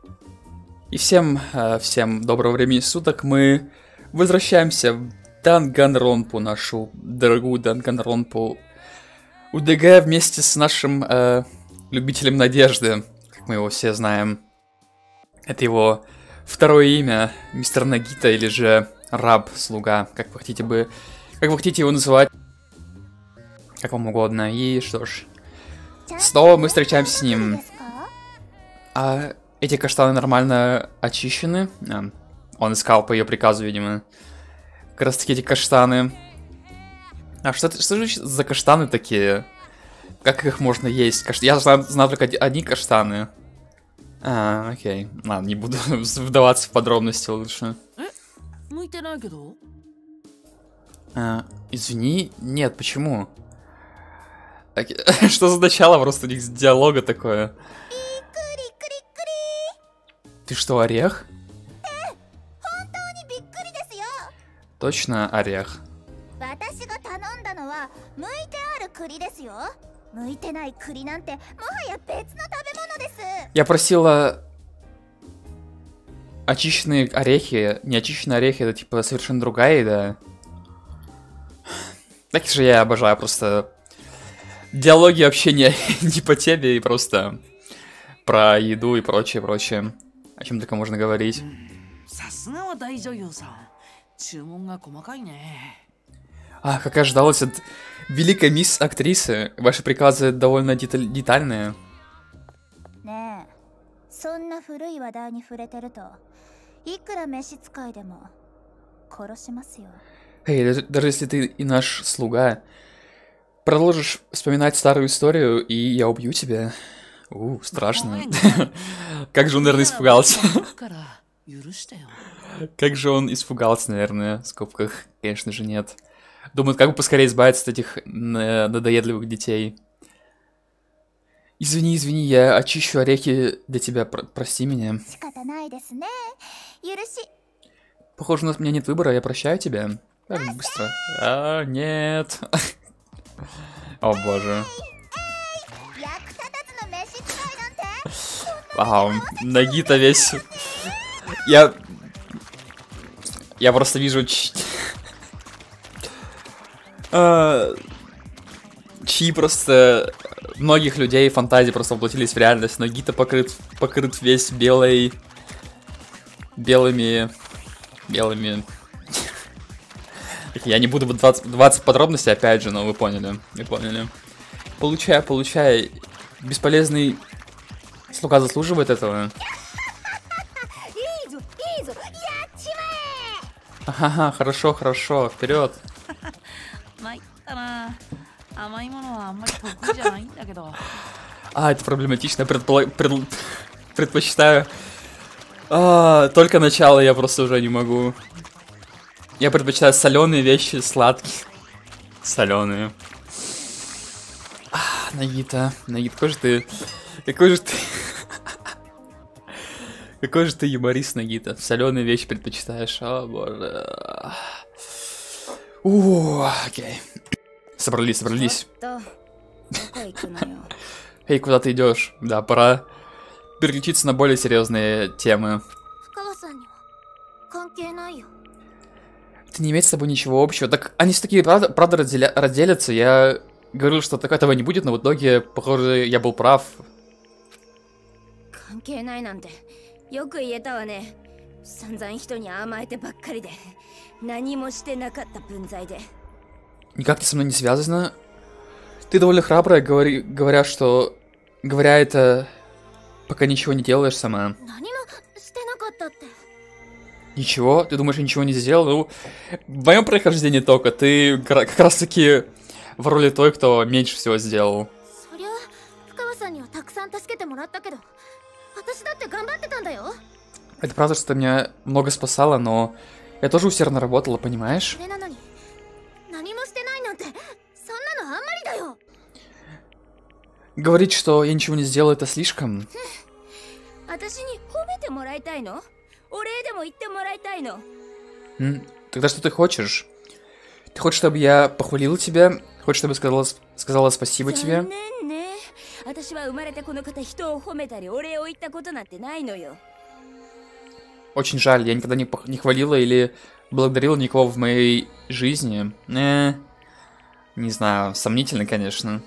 И всем доброго времени суток. Мы возвращаемся в Данганронпу, нашу дорогую Данганронпу УДГ вместе с нашим любителем надежды, как мы его все знаем. Это его второе имя, мистер Нагита, или же раб-слуга, как вы хотите его называть, как вам угодно. И что ж, снова мы встречаемся с ним. А эти каштаны нормально очищены? Он искал по ее приказу, видимо. Как раз таки эти каштаны. А что же за каштаны такие? Как их можно есть? Я знаю только одни каштаны. Окей. Ладно, не буду вдаваться в подробности лучше. Извини? Нет, почему? Что за начало просто у них диалога такое? Ты что, орех? Точно орех. Я просила очищенные орехи. Неочищенные орехи — это типа совершенно другая еда. Так же я обожаю просто диалоги вообще не по теме, и просто про еду и прочее. О чем только можно говорить. Как ожидалось от великой мисс-актрисы, ваши приказы довольно детальные. Эй, даже если ты и наш слуга, продолжишь вспоминать старую историю, и я убью тебя. Страшно. Как же он, наверное, испугался. Как же он испугался, наверное, в скобках, конечно же, нет. Думает, как бы поскорее избавиться от этих надоедливых детей. Извини, я очищу орехи для тебя, прости меня. Похоже, у меня нет выбора, я прощаю тебя. Так быстро. Нет. О боже. Вау, Нагита весь... Я просто вижу... чьи просто... Многих людей фантазии просто воплотились в реальность. Нагита покрыт весь белыми... Я не буду вдаваться в подробности, опять же, но вы поняли. Получай. Бесполезный слуга заслуживает этого. Ага, хорошо, вперед. Это проблематично, предпочитаю. Только начало, я просто уже не могу. Я предпочитаю соленые вещи, сладкие. Соленые. Нагита, какой же ты юморист, Нагита. Соленые вещи предпочитаешь. О боже. Окей. Собрались. Эй, куда ты идешь? Да, пора переключиться на более серьезные темы. Это не имеет с тобой ничего общего. Так они все-таки правда разделятся. Я говорил, что так этого не будет, но в итоге, похоже, я был прав. Никак ты со мной не связана. Ты довольно храбрая, говоря это, пока ничего не делаешь сама. Ничего? Ты думаешь, я ничего не сделал? Ну, в моем прохождении только ты как раз таки в роли той, кто меньше всего сделал. Это правда, что ты меня много спасала, но я тоже усердно работала, понимаешь? Говорить, что я ничего не сделал, это слишком. Тогда что ты хочешь? Ты хочешь, чтобы я похвалила тебя? Хочешь, чтобы я сказала спасибо тебе? Очень жаль, я никогда не хвалила или благодарила никого в моей жизни. Не знаю, сомнительно, конечно.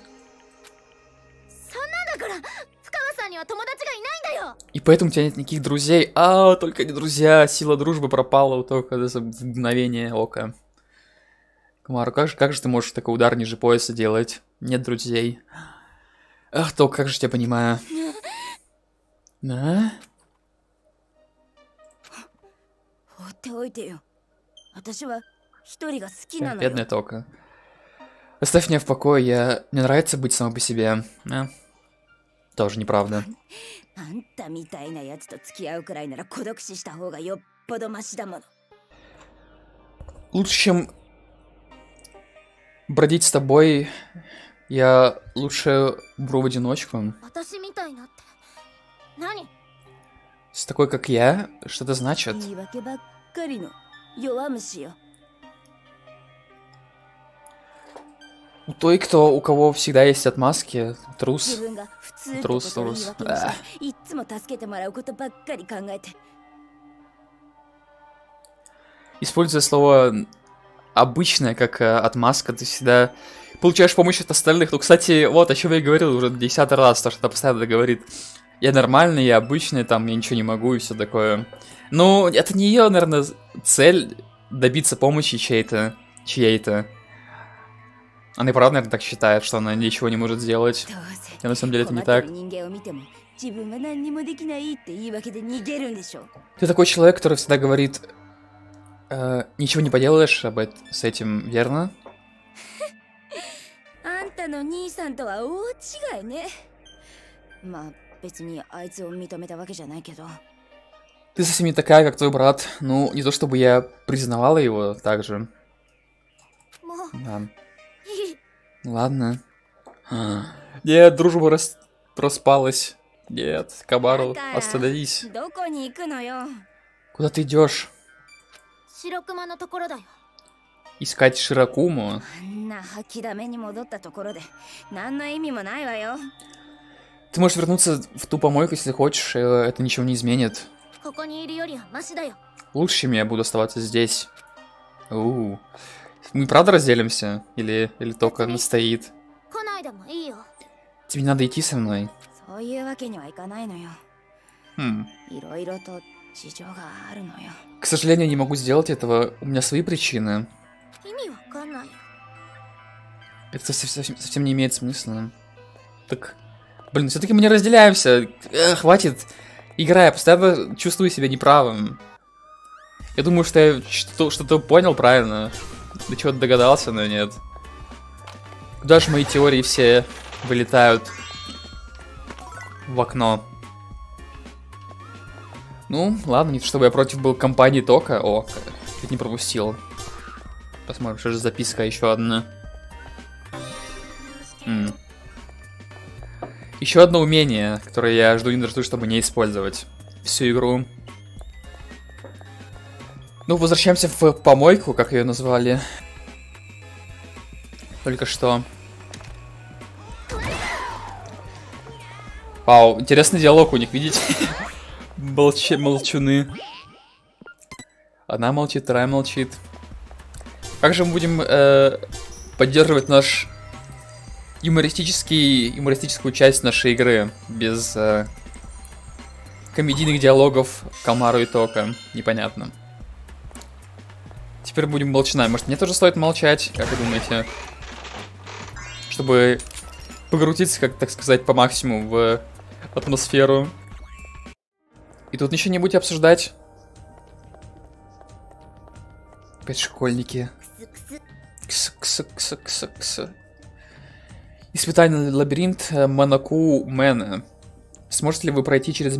И поэтому у тебя нет никаких друзей. Только не друзья. Сила дружбы пропала только за мгновение ока. Камару, как же ты можешь такой удар ниже пояса делать? Нет друзей. Ах, то, как же тебя понимаю. Да? Бедная Тока. Оставь меня в покое, мне нравится быть самой по себе. Тоже неправда. Лучше, чем бродить с тобой, я лучше умру в одиночку. С такой, как я? Что это значит? У кого всегда есть отмазки, трус. Трус. Используя слово обычное, как отмазка, ты всегда получаешь помощь от остальных. Ну, кстати, вот о чем я говорил уже 10-й раз, то, что она постоянно говорит. Я нормальный, я обычный, там, я ничего не могу и все такое. Ну, это не ее, наверное, цель добиться помощи чьей-то. Она и правда, наверное, так считает, что она ничего не может сделать. И на самом деле это не так. Ты такой человек, который всегда говорит, ничего не поделаешь с этим, верно? Ты совсем не такая, как твой брат. Ну, не то чтобы я признавала его так же. Да. Ладно. Нет, дружба распалась. Нет, Камару, остановись. Куда ты идешь? Искать Широкуму? Ты можешь вернуться в ту помойку, если хочешь, это ничего не изменит. Лучше, чем я буду оставаться здесь. Мы правда разделимся? Или только настоит? Тебе не надо идти со мной. К сожалению, не могу сделать этого. У меня свои причины. Это совсем не имеет смысла. Так, блин, все-таки мы не разделяемся. Хватит. Играя, постоянно чувствую себя неправым. Я думаю, что я что-то понял правильно. До чего-то догадался, но нет. Куда же мои теории все вылетают в окно? Ну, ладно, не то чтобы я против был компании Тока. О, чуть не пропустил. Посмотрим, что же записка еще одна. Еще одно умение, которое я жду не дожду, чтобы не использовать всю игру. Ну, возвращаемся в помойку, как ее назвали. Только что. Вау, интересный диалог у них, видите? Молчуны. Одна молчит, вторая молчит. Как же мы будем поддерживать наш юмористическую часть нашей игры без комедийных диалогов Камару и Тока? Непонятно. Теперь будем молчана. Может, мне тоже стоит молчать? Как вы думаете? Чтобы погрузиться, как так сказать, по максимуму в атмосферу. И тут ничего не будете обсуждать. Опять школьники. Испытание лабиринт Монокумена. Сможете ли вы пройти через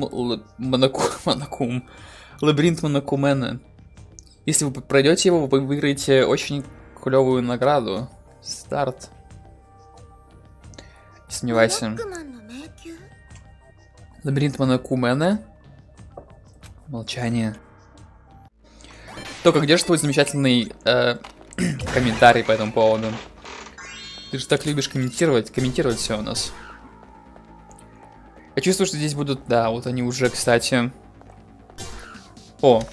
лабиринт Монокумена? Если вы пройдете его, вы выиграете очень клевую награду. Старт. Не сомневайся. Лабиринт Монокумена. Молчание. Только где же твой замечательный комментарий по этому поводу? Ты же так любишь комментировать все у нас. Я чувствую, что здесь будут... Да, вот они уже, кстати. О.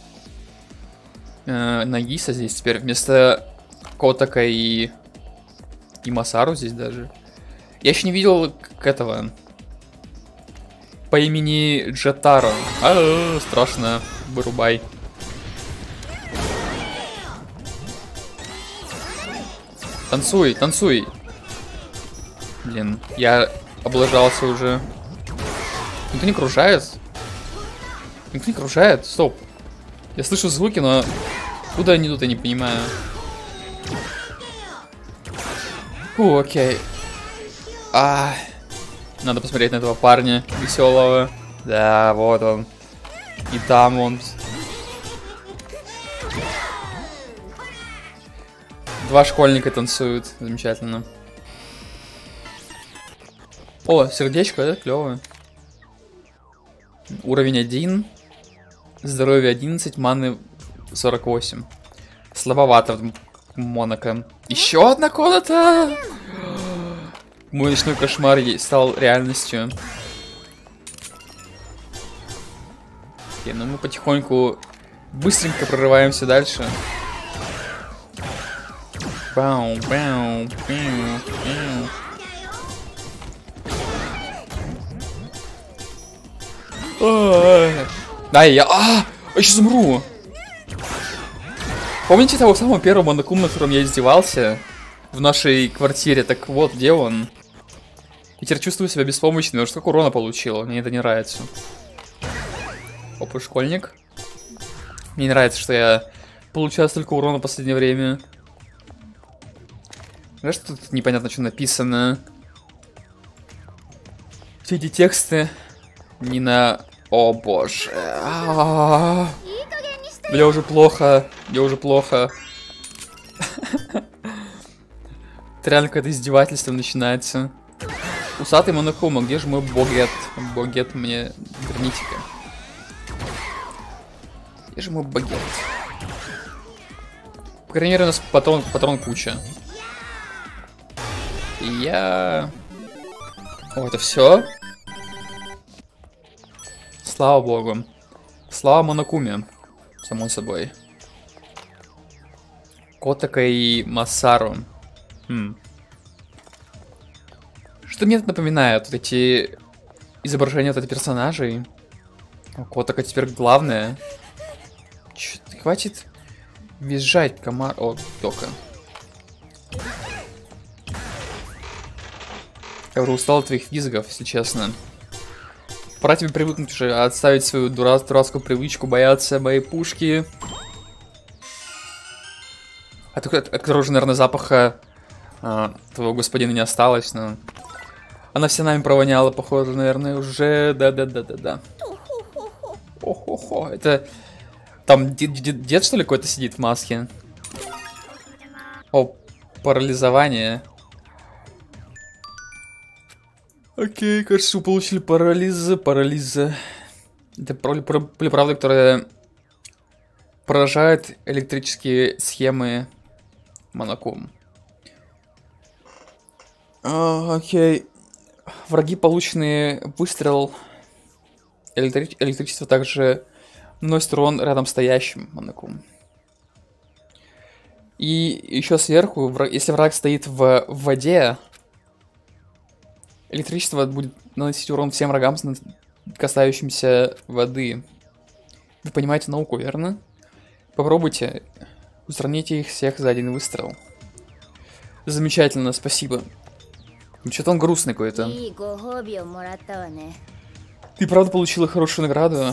Нагиса здесь теперь вместо Котака и Масару здесь даже. Я еще не видел этого по имени Джатаро. Страшно. Вырубай. Танцуй, танцуй. Блин, я облажался уже. Никто не кружает? Никто не кружает? Стоп. Я слышу звуки, но куда они идут, я не понимаю. Окей. Надо посмотреть на этого парня веселого. Да, вот он. И там он. Два школьника танцуют. Замечательно. О, сердечко, да? Клево. Уровень 1. Здоровье 11, маны 48. Слабовато в Монако. Еще одна комната! Мой ночной кошмар стал реальностью. Окей, ну мы потихоньку быстренько прорываемся дальше. Бау, бау, бау, бау. Да, я сейчас умру. Помните того самого первого Монокума, на котором я издевался? В нашей квартире, так вот, где он? И теперь чувствую себя беспомощным, потому что сколько урона получил, мне это не нравится. Опа, школьник. Мне не нравится, что я получаю столько урона в последнее время. Знаешь, что тут непонятно, что написано? Все эти тексты не на... О боже. Мне уже плохо. Мне уже плохо. Это реально какое-то издевательство начинается. Усатый Монокума, где же мой Богет? Богет мне... Верните-ка. Где же мой Богет? По крайней мере, у нас патрон куча. И я... О, это все? Слава богу. Слава Монокуме. Само собой. Котака и Масару. Что мне это напоминает? Вот эти изображения вот этих персонажей. Котака теперь главное. Хватит визжать, комар... О, только. Я уже устал от твоих визгов, если честно. Пора тебе привыкнуть уже, отставить свою дурацкую привычку, бояться моей пушки. От которого уже, наверное, запаха твоего господина не осталось, но... Она вся нами провоняла, похоже, наверное, уже... Да. Охо-хо, это... Там дед, что ли, какой-то сидит в маске? О, парализование. Окей, кажется, вы получили парализ. Это правда, которая поражает электрические схемы Монокум. Окей. Враги, полученные выстрел электричество, также наносит урон рядом стоящим Монокум. И еще сверху, если враг стоит в воде, электричество будет наносить урон всем врагам, касающимся воды. Вы понимаете науку, верно? Попробуйте. Устраните их всех за один выстрел. Замечательно, спасибо. Что-то он грустный какой-то. Ты правда получила хорошую награду?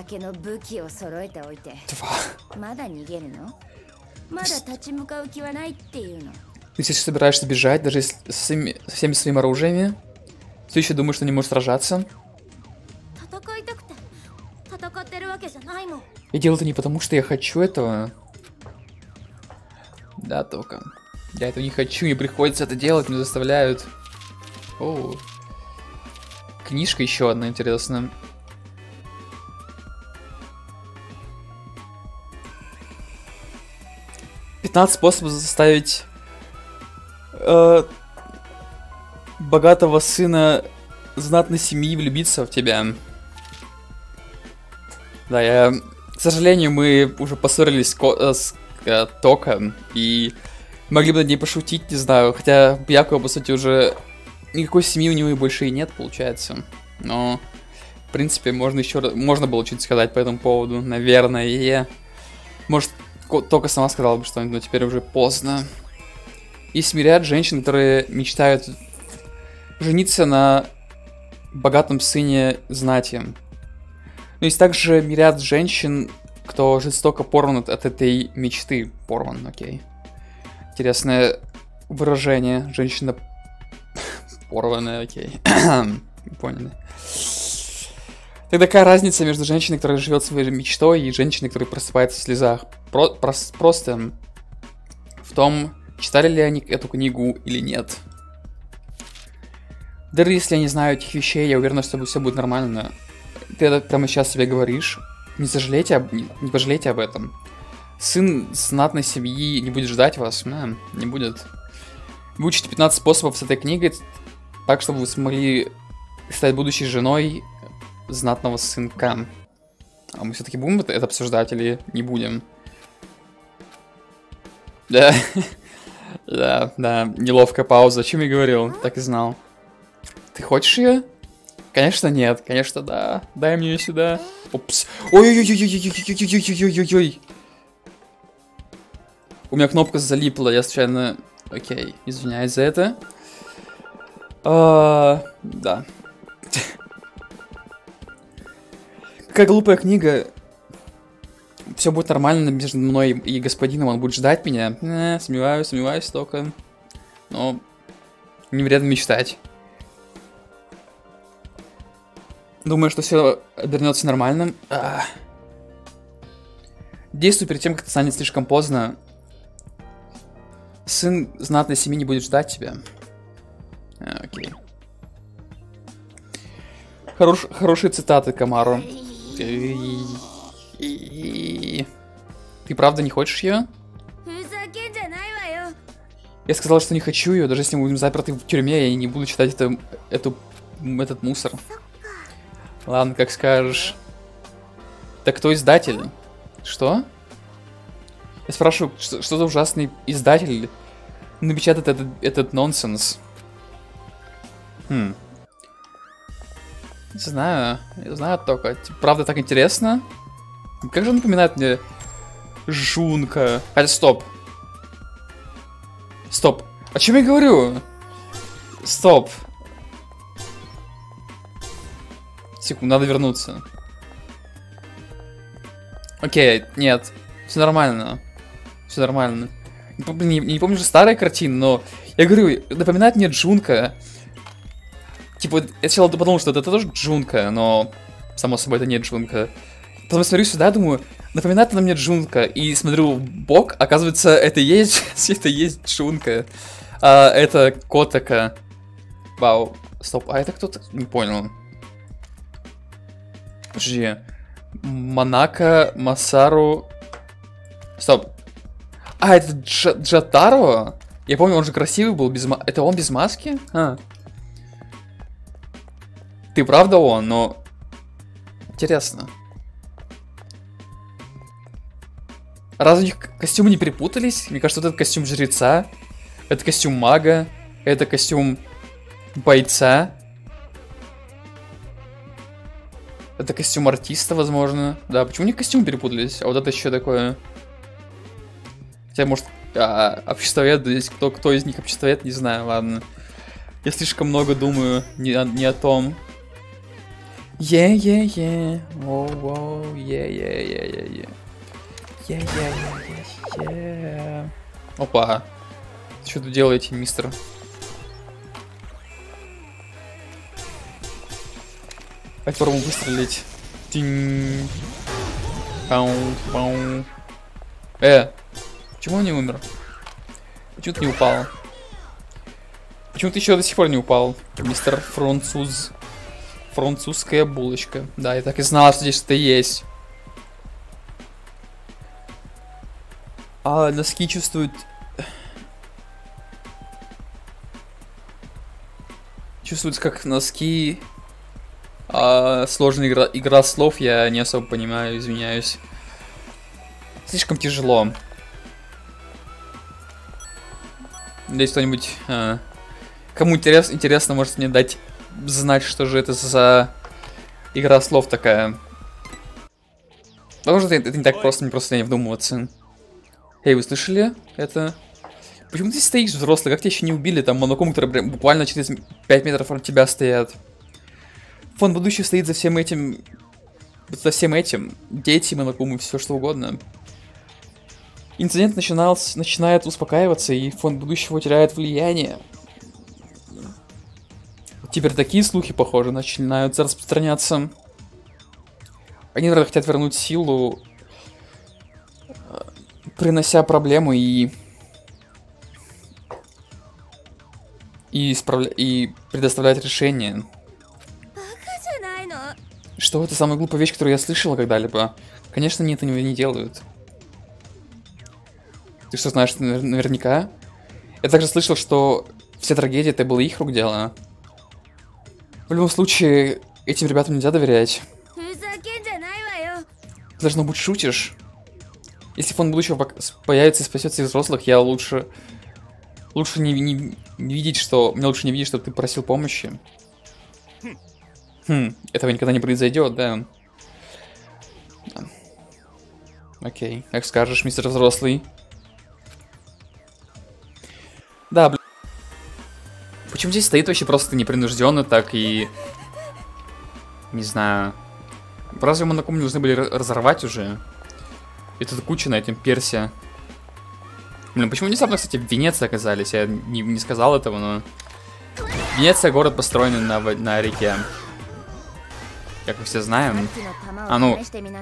2. Ты сейчас собираешься бежать, даже со всеми своими оружиями? Ты еще думаешь, что не можешь сражаться? Я делаю это не потому, что я хочу этого. Да, только. Я этого не хочу, мне приходится это делать, меня заставляют. О, книжка еще одна интересная. «15 способов заставить богатого сына знатной семьи влюбиться в тебя». Да, я сожалению, мы уже поссорились с Током, и могли бы над ней пошутить, не знаю. Хотя Бьякуба, по сути, уже никакой семьи у него и больше и нет, получается. Но, в принципе, можно было что-то сказать по этому поводу, наверное. Может, Тока сама сказала бы что-нибудь, но теперь уже поздно. Есть ряд женщин, которые мечтают жениться на богатом сыне знати. Но есть также ряд женщин, кто жестоко порван от этой мечты. Порван, окей. Интересное выражение. Женщина порванная, окей. Поняли. Тогда какая разница между женщиной, которая живет своей мечтой, и женщиной, которая просыпается в слезах? Просто в том, читали ли они эту книгу или нет. Даже если я не знаю этих вещей, я уверен, что все будет нормально. Ты это прямо сейчас себе говоришь. Не пожалейте об этом. Сын знатной семьи не будет ждать вас. Не будет. Вы учите 15 способов с этой книгой, так, чтобы вы смогли стать будущей женой знатного сынка. А мы все-таки будем это обсуждать или не будем? Да. Да, неловкая пауза. О чем я говорил? Так и знал. Ты хочешь ее? Конечно нет, конечно да. Дай мне ее сюда. Опс. Ой-ой-ой-ой-ой-ой-ой-ой-ой-ой-ой. У меня кнопка залипла, я случайно... Окей, извиняюсь за это. Да. Какая глупая книга. Все будет нормально между мной и господином, он будет ждать меня. Сомневаюсь только. Но не вредно мечтать. Думаю, что все обернется нормальным. Действуй перед тем, как это станет слишком поздно. Сын знатной семьи не будет ждать тебя. Окей. Хорошие цитаты, Камару. Ты правда не хочешь ее? Я сказал, что не хочу ее, даже если мы будем заперты в тюрьме, я не буду читать этот мусор. Ладно, как скажешь. Так кто издатель? Что? Я спрашиваю, что за ужасный издатель напечатает этот нонсенс? Не знаю только. Правда так интересно? Как же он напоминает мне Жунка? Хотя стоп. О чем я говорю? Стоп. Секунду, надо вернуться. Окей, нет. Все нормально. Не помню же старая картина, но... Я говорю, напоминает мне Джунка. Типа, я сначала подумал, что это тоже Джунка, но... Само собой, это не Джунка. Потом смотрю сюда, думаю, напоминает она мне Джунка. И смотрю в бок, оказывается, это есть Джунка. А это Котака. Вау. Стоп, а это кто-то? Не понял. Подожди. Монако, Масару... Стоп. А, это Джатаро? Я помню, он же красивый был, без это он без маски? Ты правда он, но... Интересно. Разве у них костюмы не перепутались? Мне кажется, вот этот костюм жреца, это костюм мага, это костюм бойца. Это костюм артиста, возможно. Да, почему у них костюмы перепутались? А вот это еще такое... Хотя, может, обществовед здесь, кто из них обществовед, не знаю, ладно. Я слишком много думаю не о том. Е-е-е, воу-воу, е-е-е-е-е. Е-е-е-е-е. Опа. Что тут делаете, мистер? Давайте попробуем выстрелить. Тинь. Пау-пау. Почему он не умер? Почему ты не упал? Почему ты еще до сих пор не упал, мистер Француз? Французская булочка. Да, я так и знал, что здесь что-то есть. А носки чувствуют... Чувствуется как носки. Сложная игра слов, я не особо понимаю, извиняюсь. слишком тяжело. Надеюсь, кто-нибудь, кому интересно, может мне дать знать, что же это за игра слов такая. Потому что это не так просто, не просто не вдумываться. Эй, вы слышали это? Почему ты стоишь, взрослый? Как тебя еще не убили? Там моноком, которые буквально через 5 метров от тебя стоят. Фон будущего стоит за всем этим. За всем этим. Дети, монокумы, все что угодно. Инцидент начинает успокаиваться, и фонд будущего теряет влияние. Теперь такие слухи, похоже, начинают распространяться. Они хотят вернуть силу, принося проблему и предоставлять решение. Что это самая глупая вещь, которую я слышала когда-либо? Конечно, они это не делают. Ты что, знаешь наверняка? Я также слышал, что все трагедии это было их рук дело. В любом случае, этим ребятам нельзя доверять. Ты, должно быть, шутишь. Если фонд будущего появится и спасет всех взрослых, я лучше не видеть, что... Мне лучше не видеть, что ты просил помощи. Этого никогда не произойдет, да. Окей, как скажешь, мистер взрослый. Да, блин. Почему здесь стоит вообще просто непринужденно так и... Не знаю. Разве мы на ком не должны были разорвать уже? И тут куча на этом персе. Блин, почему внезапно, кстати, в Венеции оказались? Я не сказал этого, но... Венеция — город, построенный на реке. Как мы все знаем. А, ну...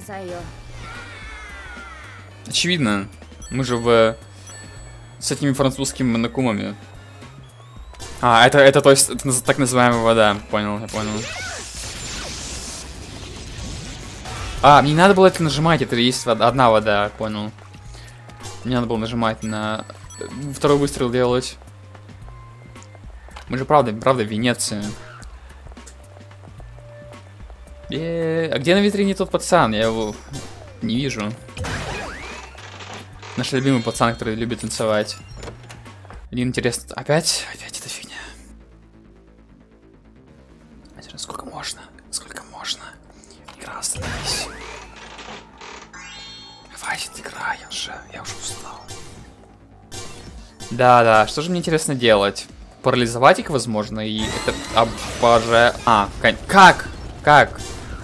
Очевидно. Мы же с этими французскими монокумами. А, это то есть, это так называемая вода. Понял, я понял. А, мне не надо было это нажимать, это есть одна вода, понял. Мне надо было нажимать на второй выстрел делать. Мы же правда в Венеции. А где на витрине тот пацан? Я его не вижу. Наш любимый пацан, который любит танцевать. Один интересно. Опять эта фигня. Сколько можно? Сколько можно? Игра, остановись. Хватит, игра, я уже устал. Да, что же мне интересно делать? Парализовать их, возможно, и это обожаю. А, как? Как?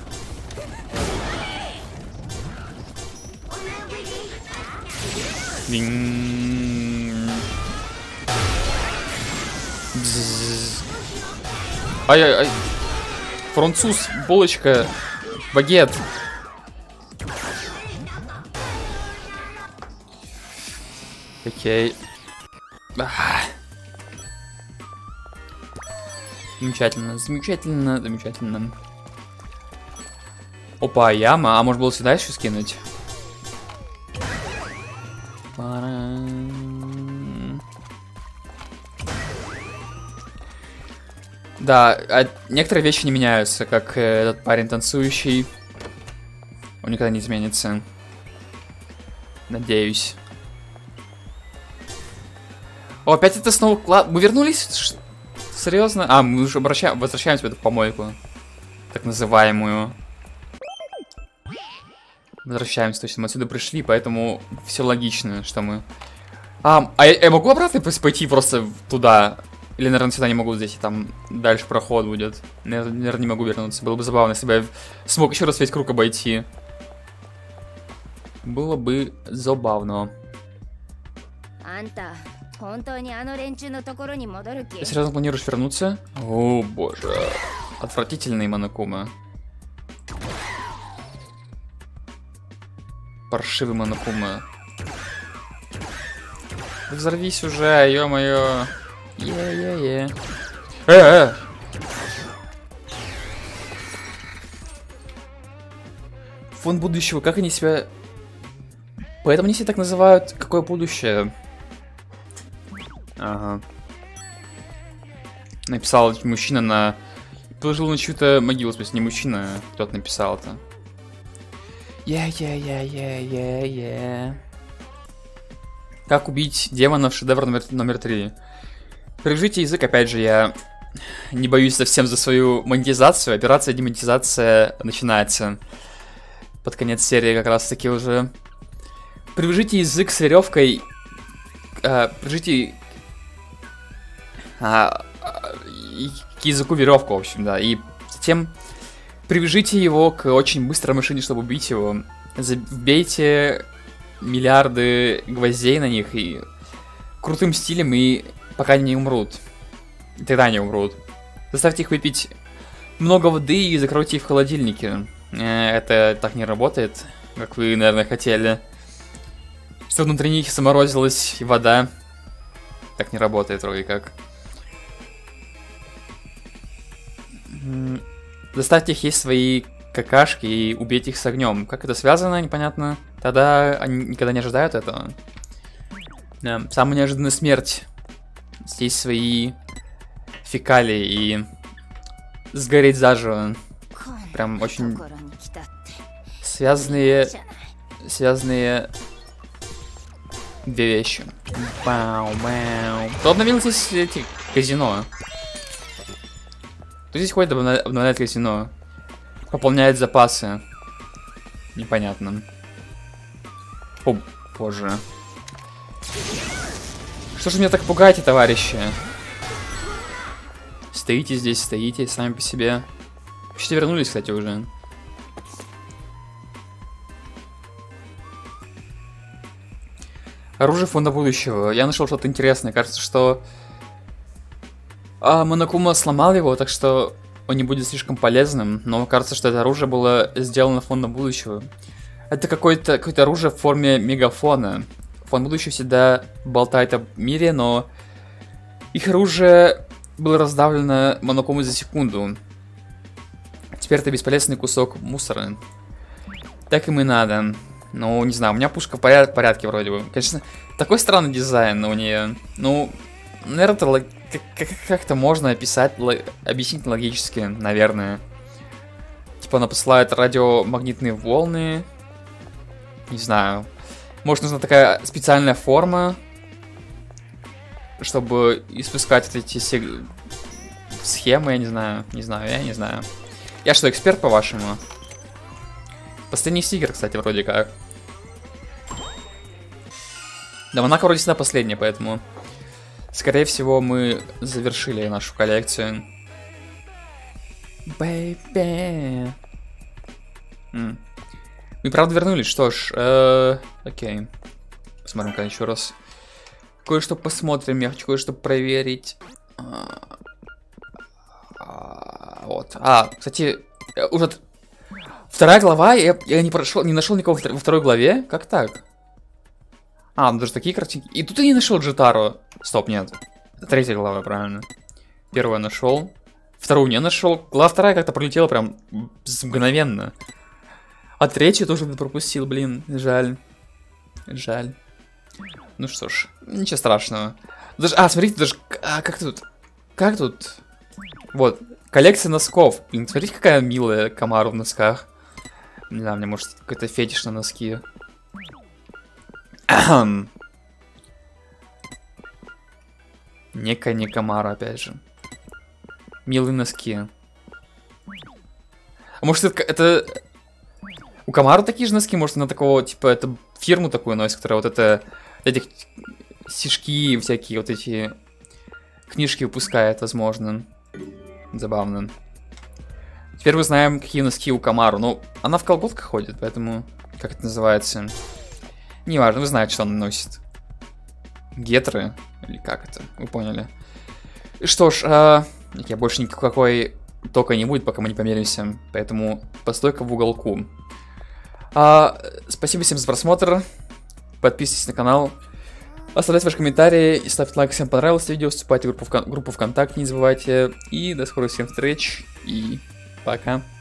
Ай-ай-ай. Француз, булочка, багет. Окей. Замечательно, замечательно, замечательно. Опа, яма. А может было сюда еще скинуть? Да, некоторые вещи не меняются, как этот парень танцующий. Он никогда не изменится. Надеюсь. О, опять это снова... Мы вернулись? Серьезно? А, мы уже возвращаемся в эту помойку. Так называемую. Возвращаемся, точно, мы отсюда пришли, поэтому все логично, что мы... А я могу обратно пойти просто туда? Или, наверное, сюда не могу, здесь там дальше проход будет. Наверное, не могу вернуться. Было бы забавно, если бы я смог еще раз весь круг обойти. Было бы забавно. Ты серьезно планируешь вернуться? О, боже. Отвратительные монокумы. Паршивые монокумы. Взорвись уже, ё-моё. Е-е-е. Фонд будущего, как они себя... Поэтому они себя так называют, какое будущее? Ага. Написал мужчина на... Положил на чью-то могилу, в смысле, не мужчина, кто-то написал это. Как убить демонов, шедевр номер 3. Прижите язык, опять же, я не боюсь совсем за свою монетизацию. Операция демонетизация начинается под конец серии как раз таки уже. Привяжите язык с веревкой. Привяжите к языку веревку, в общем, да. И затем привяжите его к очень быстрой машине, чтобы убить его. Вбейте миллиарды гвоздей на них и крутым стилем, и пока они не умрут. И тогда они умрут. Заставьте их выпить много воды и закройте их в холодильнике. Это так не работает, как вы, наверное, хотели. Что внутри них заморозилась и вода. Так не работает вроде как. Заставьте их есть свои какашки и убейте их с огнем. Как это связано, непонятно. Тогда они никогда не ожидают этого. Да, самая неожиданная смерть. Здесь свои фекалии и сгореть заживо. Прям очень связанные две вещи. Кто обновил здесь эти казино? Кто здесь ходит, обновляет казино? Пополняет запасы. Непонятно. О, боже. Что же меня так пугаете, товарищи? Стоите здесь, стоите сами по себе. Почти вернулись, кстати, уже. Оружие фонда будущего. Я нашел что-то интересное. Кажется, что Монокума сломал его, так что он не будет слишком полезным. Но кажется, что это оружие было сделано фондом будущего. Это какое-то оружие в форме мегафона. Фонд будущего всегда болтает об мире, но их оружие было раздавлено Монокумой за секунду. Теперь это бесполезный кусок мусора. Так им и надо. Ну, не знаю, у меня пушка в порядке вроде бы. Конечно, такой странный дизайн у нее. Ну, наверное, как-то можно описать, объяснить логически, наверное. Типа она посылает радиомагнитные волны. Не знаю. Может, нужна такая специальная форма, чтобы испускать вот эти схемы, я не знаю. Я не знаю. Я что, эксперт, по-вашему? Последний стикер, кстати, вроде как. Да, Монако вроде всегда последняя, поэтому... Скорее всего, мы завершили нашу коллекцию. Baby. Мы, правда, вернулись. Что ж, окей. Посмотрим-ка еще раз. Кое-что посмотрим. Я хочу кое-что проверить. Вот. Кстати, уже... Вторая глава, я не нашел никого во второй главе. Как так? Даже такие картинки. И тут я не нашел Джитару. Стоп, нет. Это третья глава, правильно. Первую нашел. Вторую не нашел. Глава вторая как-то пролетела прям мгновенно. А третью тоже пропустил, блин. Жаль. Жаль. Ну что ж, ничего страшного. Даже, смотрите, даже... как тут? Как тут? Вот. Коллекция носков. Блин, смотрите, какая милая Камару в носках. Не знаю, мне может какой-то фетиш на носки. Некая не Камара, опять же. Милые носки. А может это... У Камару такие же носки? Может она такого, типа, это фирму такую носит, которая вот это... Этих стишки, всякие вот эти... Книжки выпускает, возможно. Забавно. Теперь мы знаем, какие носки у Камару. Ну, она в колготках ходит, поэтому... Как это называется? Неважно, вы знаете, что она носит. Гетры? Или как это? Вы поняли. Что ж, я больше никакой тока не будет, пока мы не помиримся. Поэтому постойка в уголку. Спасибо всем за просмотр. Подписывайтесь на канал. Оставляйте ваши комментарии и ставьте лайк, если вам понравилось видео. Вступайте в группу ВКонтакте, не забывайте. И до скорых всем встреч. И пока.